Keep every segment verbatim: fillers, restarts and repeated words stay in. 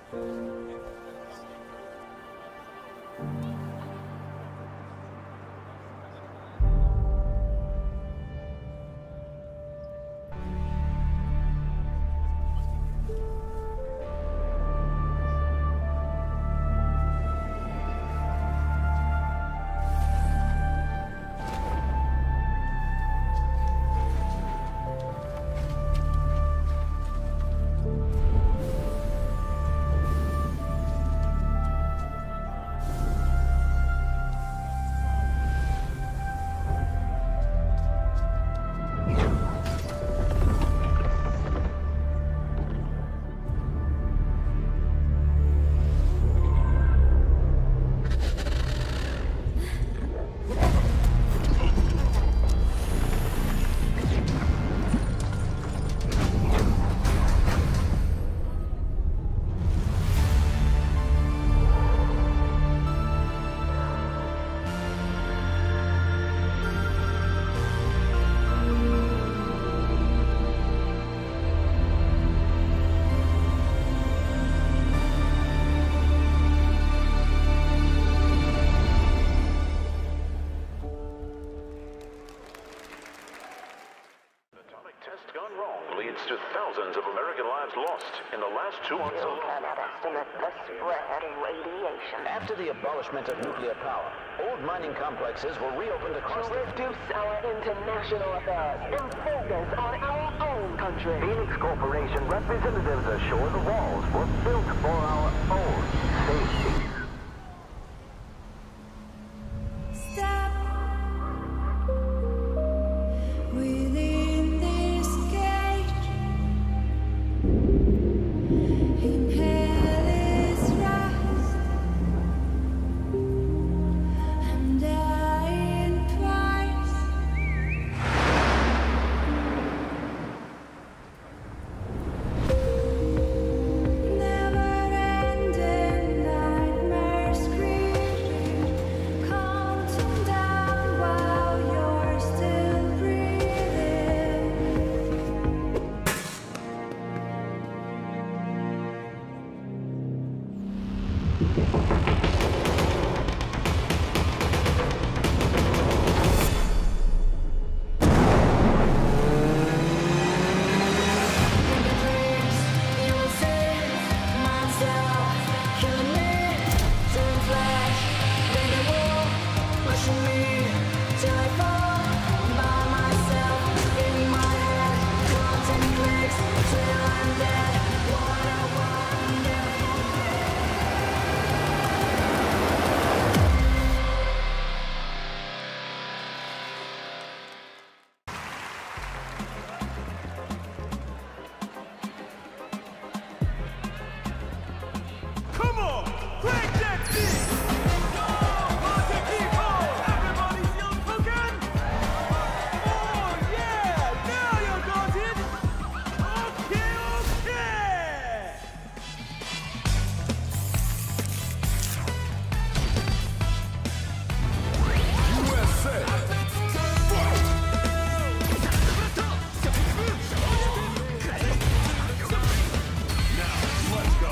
To thousands of American lives lost in the last two months alone. Cannot estimate the spread of radiation. After the abolishment of nuclear power, old mining complexes were reopened across to the... reduce our international affairs and focus on our own country. Phoenix Corporation representatives assure the walls were built for our own safety. Stop within this cage. In perilous rest, I'm dying twice. Never-ending nightmare scream, counting down while you're still breathing. You'll see myself killing me, turn flash, then the wall, pushing me till I fall by myself in my head, counting clicks till I'm dead. What a wonderful Come on, crank that beat! Go, party people! Everybody feel cooking? Oh yeah, now you got it! Okay, okay! U S A. Now, let's go.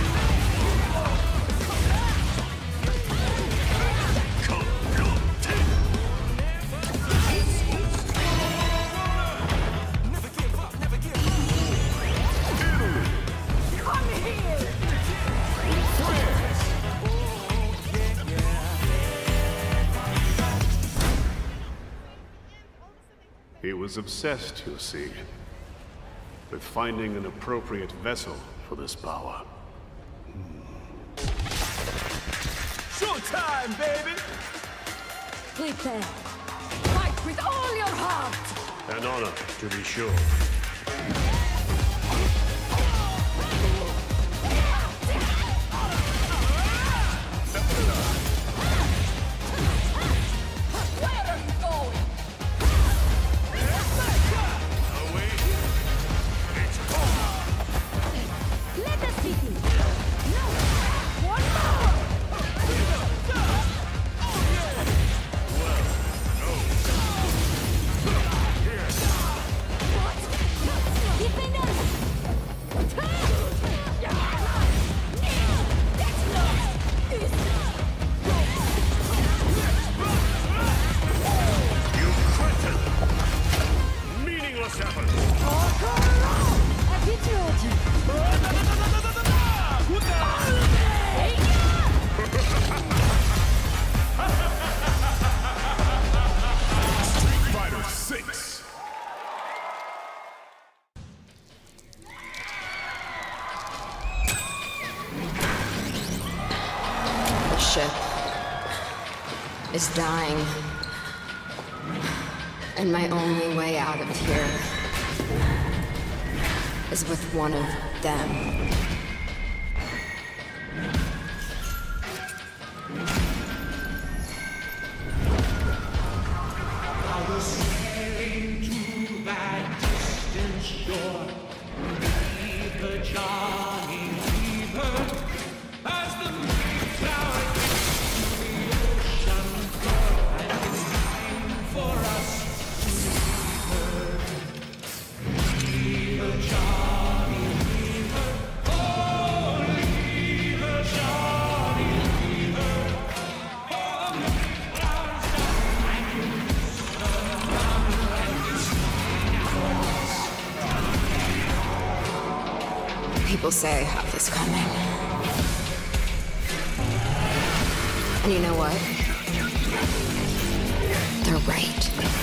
He was obsessed, you see, with finding an appropriate vessel for this power. Showtime, baby! Prepare. Fight with all your heart. An honor, to be sure. Where are you going? Let us see you. No. One more. What? It ship is dying. And my only way out of here is with one of them. I was sailing to that distant shore. Leave her, Johnny, leave her. As the moon tower gets to the ocean floor, and it's time for us to leave her. Leave her, Johnny, leave her. Oh, leave her, Johnny, leave her. Oh, the flowers die, and you miss her now, and it's time for us. People say I have this coming. And you know what? They're right.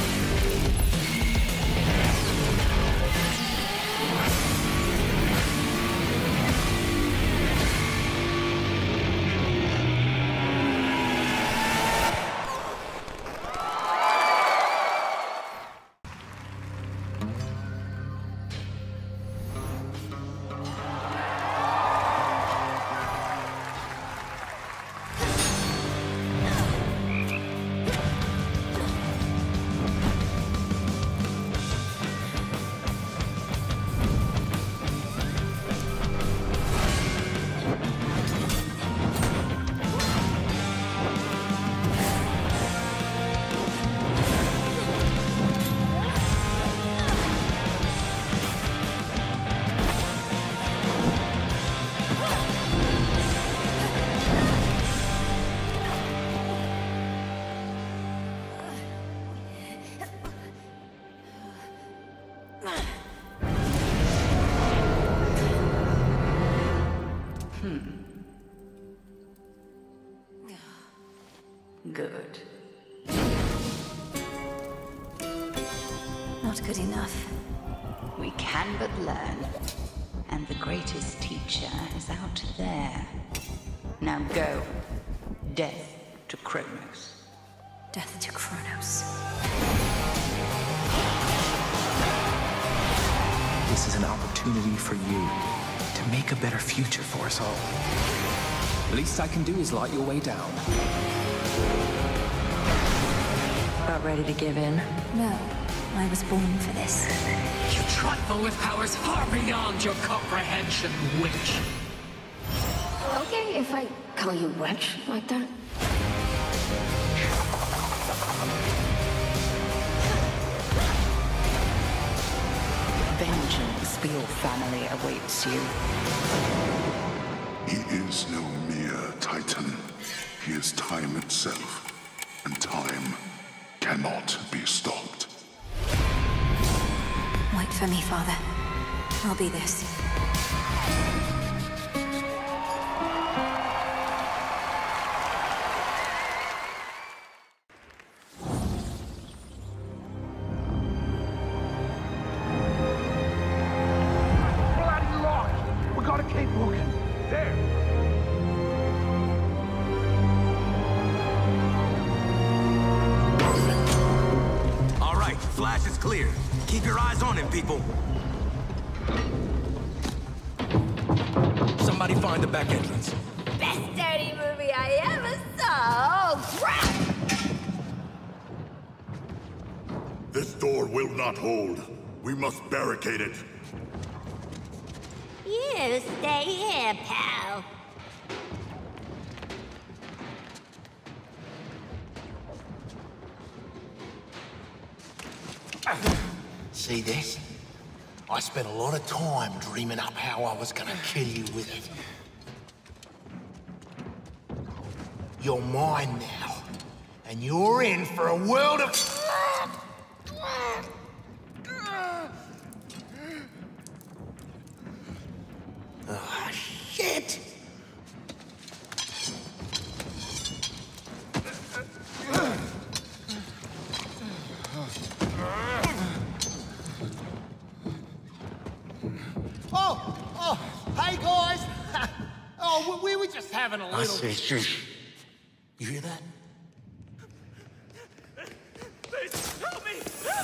Good. Not good enough. We can but learn. And the greatest teacher is out there. Now go. Death to Kronos. Death to Kronos. This is an opportunity for you to make a better future for us all. The least I can do is light your way down. About ready to give in? No. I was born for this. You trifle with powers far beyond your comprehension, witch. Okay if I call you witch like that? Vengeance for your family awaits you. He is no mere Titan. He is time itself, and time cannot be stopped. Wait for me, Father. I'll be this. Bloody locked! We gotta keep looking. There! All right, Flash is clear. Keep your eyes on him, people. Somebody find the back entrance. Best dirty movie I ever saw! Oh, crap! This door will not hold. We must barricade it. You stay here, pal. See this? I spent a lot of time dreaming up how I was gonna kill you with it. You're mine now, and you're in for a world of... Ah, shit! Oh! Oh! Hey, guys! Oh, we we were just having a I little... see, shush. You hear that? Please, help me!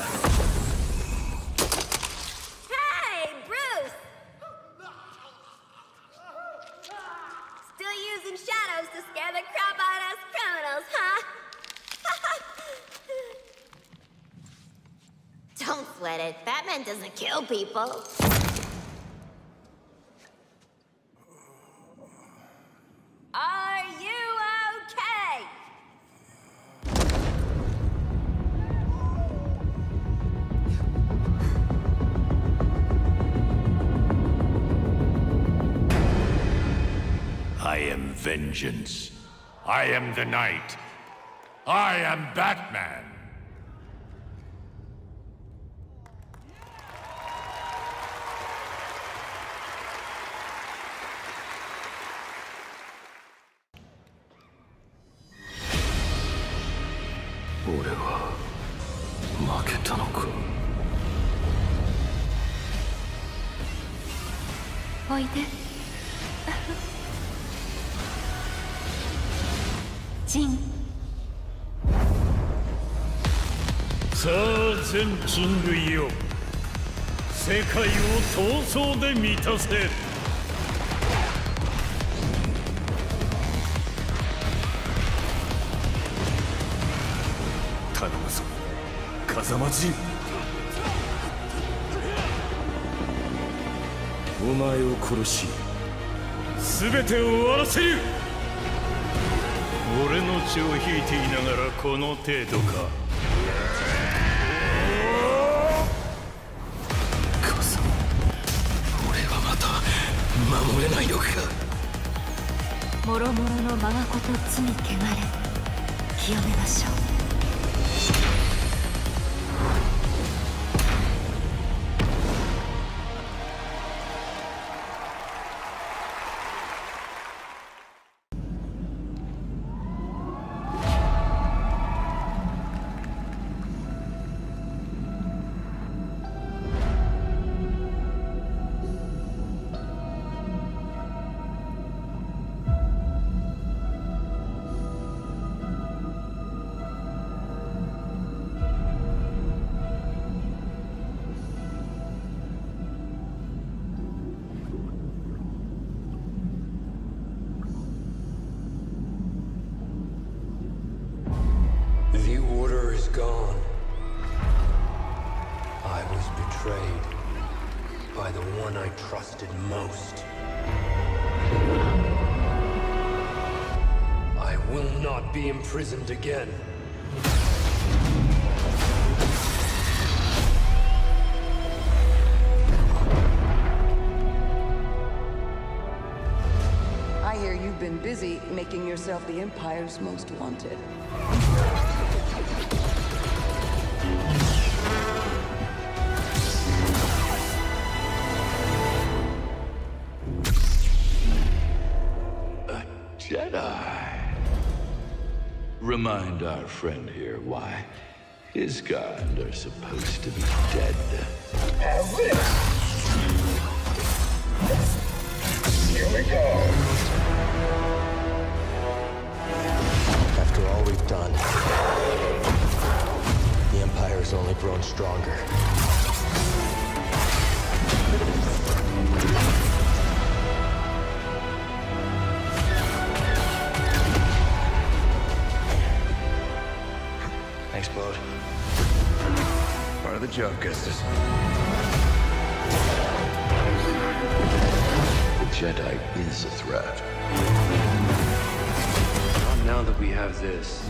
Hey, Bruce! Still using shadows to scare the crap out of us criminals, huh? Don't sweat it. Batman doesn't kill people. Are you okay? I am vengeance. I am the night. I am Batman. おいで。ジン。 さあ全人類よ、世界を闘争で満たせ。頼むぞ、風間仁。お前を殺し、全てを終わらせる。俺の血を引いていながらこの程度か。 風間、俺はまた守れないのか。 もろもろの我がこと罪汚れ、清めましょう。 The Order is gone. I was betrayed by the one I trusted most. I will not be imprisoned again. I hear you've been busy making yourself the Empire's most wanted. A Jedi. Remind our friend here why his kind are supposed to be dead. Have this! Here we go! After all we've done, the Empire has only grown stronger. Thanks, Bode. Part of the job, Gustus. The Jedi is a threat. Not now that we have this.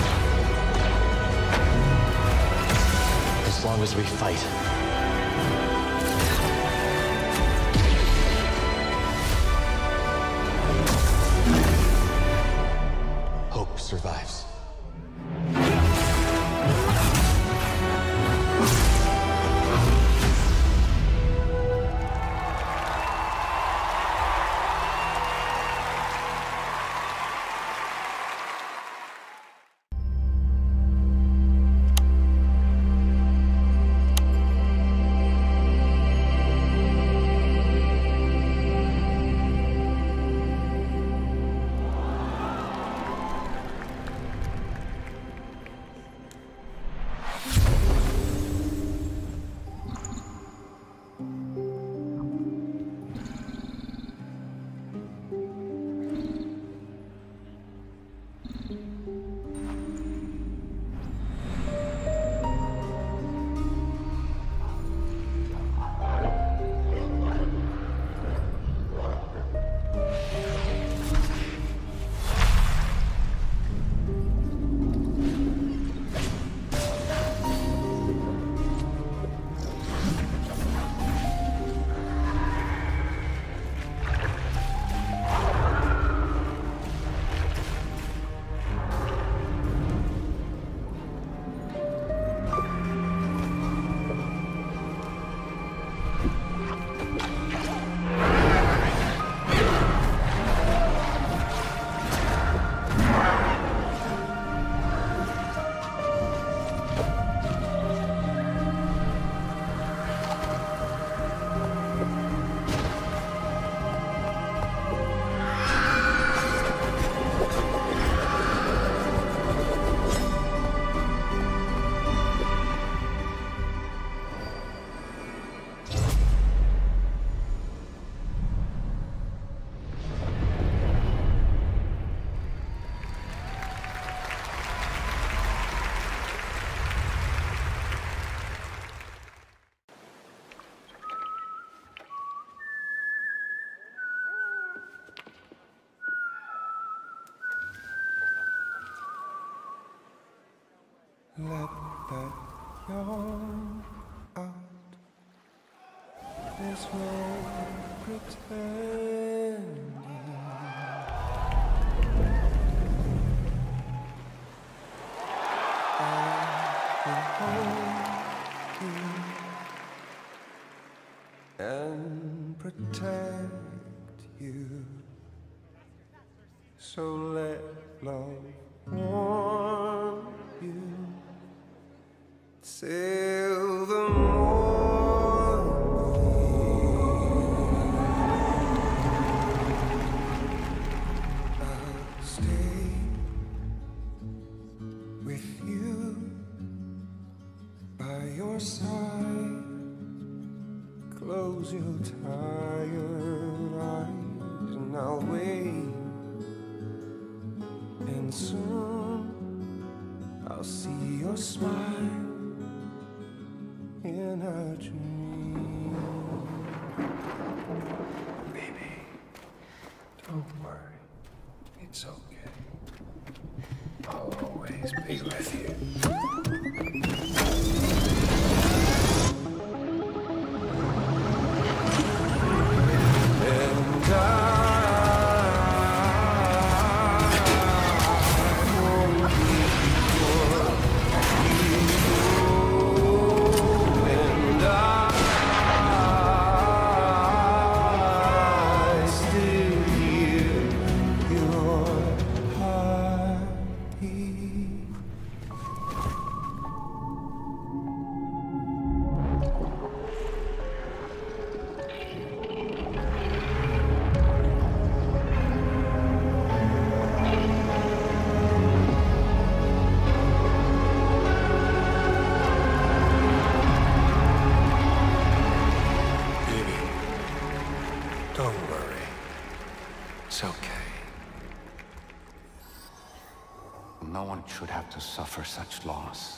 As long as we fight. Hope survives. let that yawn out. There's no pretending. I will hold you and protect you. So let love warm you till the morning. I'll stay with you by your side. Close your tired eyes and I'll wait. And soon I'll see your smile in a dream. Baby, don't worry. It's okay. I'll always be with you. And I don't worry. It's okay. No one should have to suffer such loss.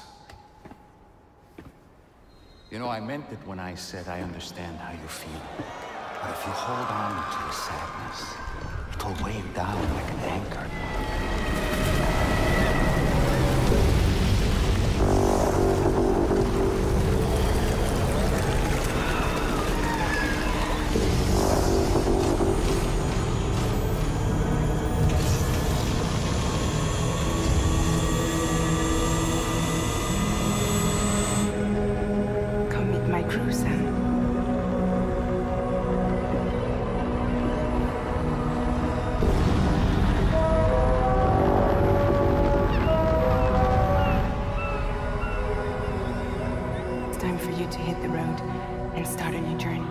You know, I meant it when I said I understand how you feel. But if you hold on to the sadness, it'll weigh you down like an anchor. Time for you to hit the road and start a new journey.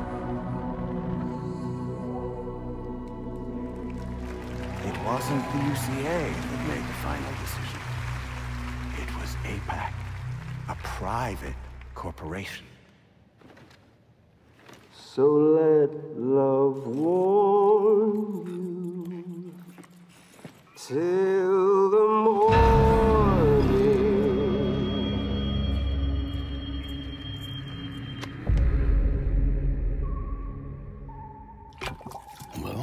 It wasn't the U C A that made the final decision. It was APAC, a private corporation. So let love warm you till the morning. Well?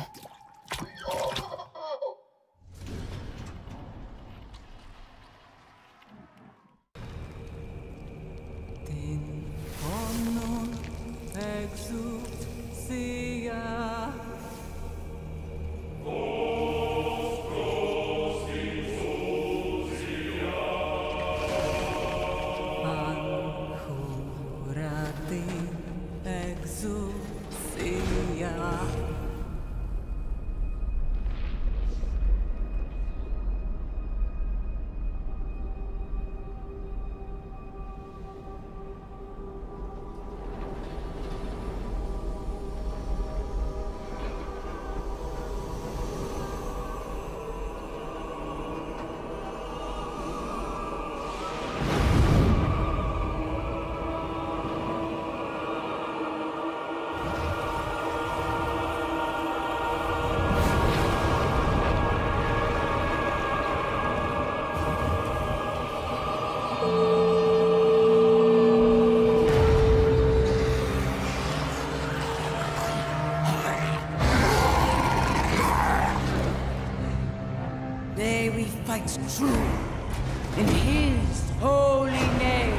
Today we fight true in his holy name.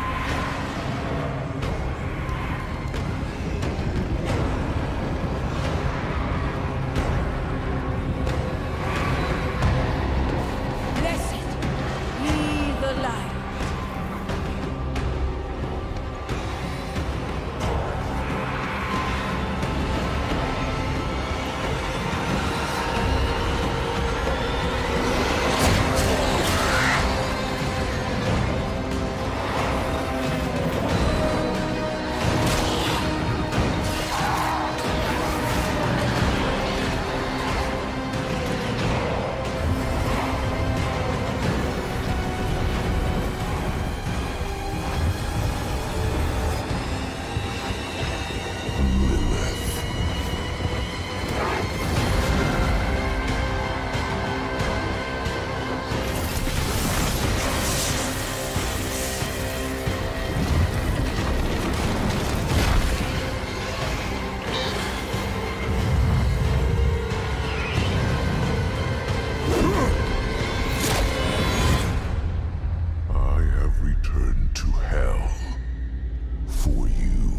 Blessed be the light. I have returned to hell for you.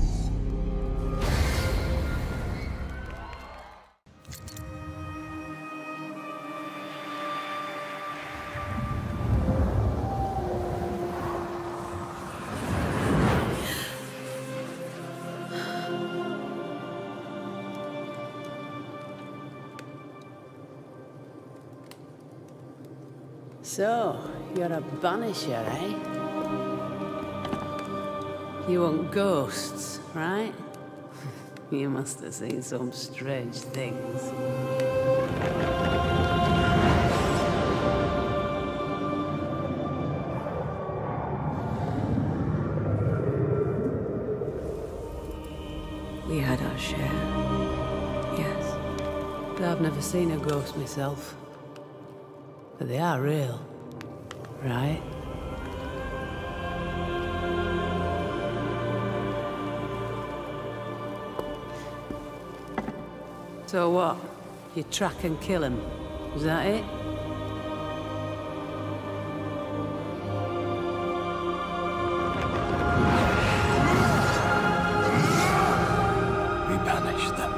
So, you're a banisher, eh? You want ghosts, right? You must have seen some strange things. We had our share, yes. But I've never seen a ghost myself. But they are real, right? So what? You track and kill him? Is that it? We banish them.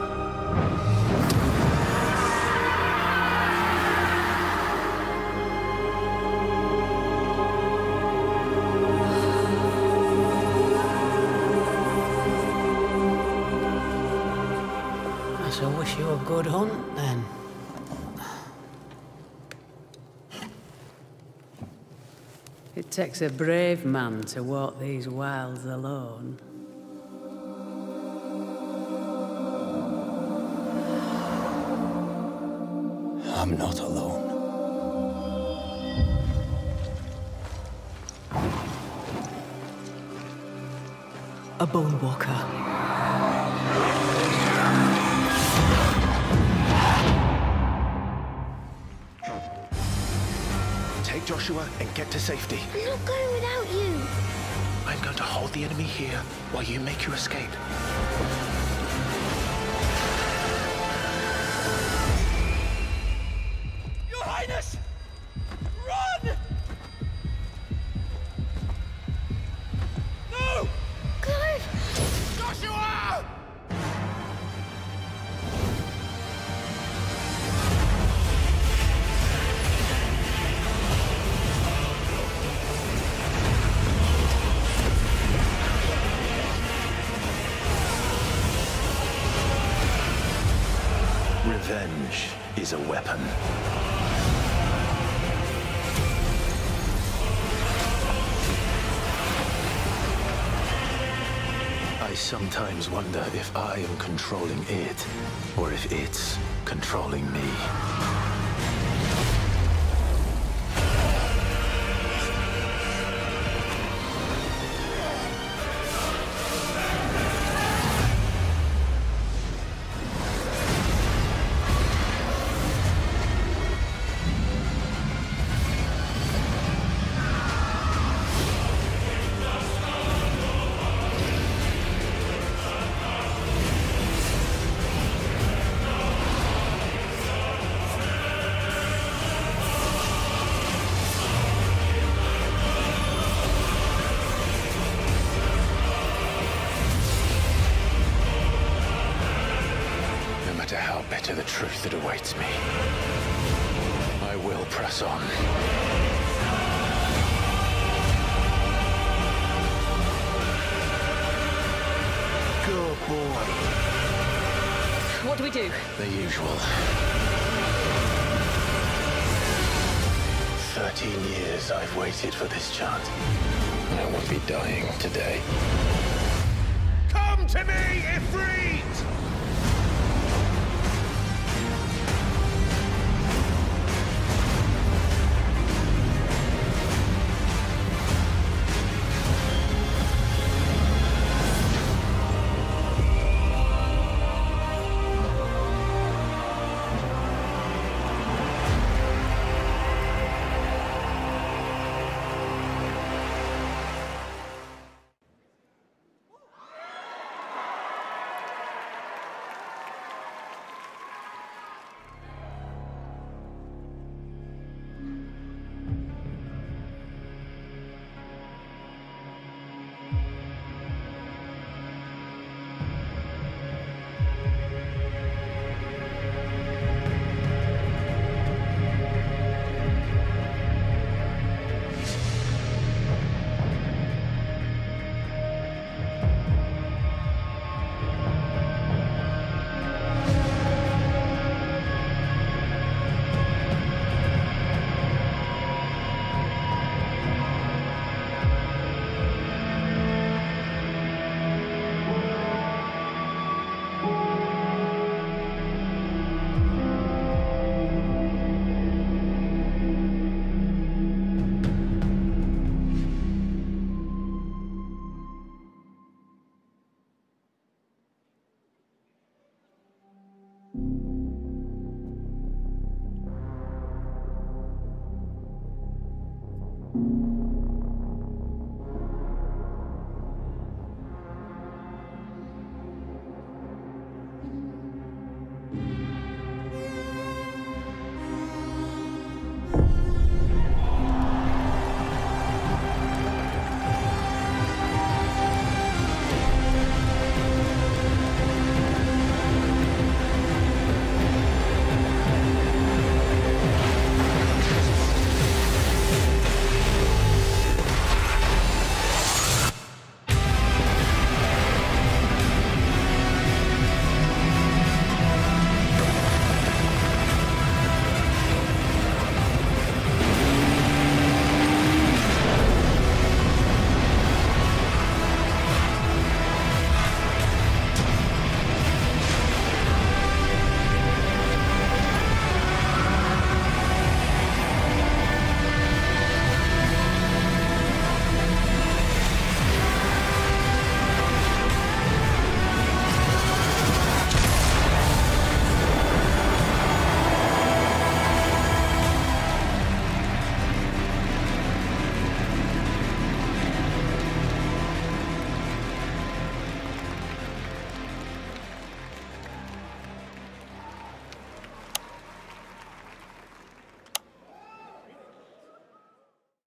I wish you a good hunt, then. It takes a brave man to walk these wilds alone. I'm not alone. A Bone Walker. Take Joshua and get to safety. I'm not going without you. I'm going to hold the enemy here while you make your escape. Your Highness! Run! No! Clive! Joshua! Revenge is a weapon. I sometimes wonder if I am controlling it, or if it's controlling me. matter how bitter the truth that awaits me, I will press on. Good boy. What do we do? The usual. Thirteen years I've waited for this chance. I won't be dying today. Come to me, Ifrit!